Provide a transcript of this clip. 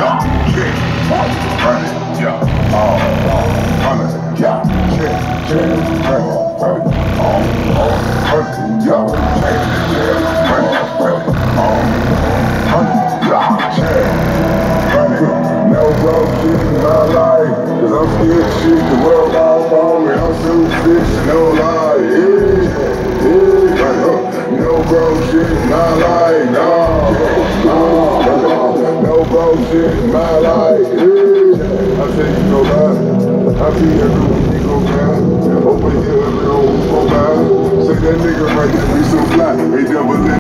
No broke shit in my life, cause I'm scared shit, the world off on me, I'm so sick, no lie, no broke shit in my life, no broke shit in my life, I say you go by, I see everyone you go by, over here, go by, say that nigga right there, we so fly, they never let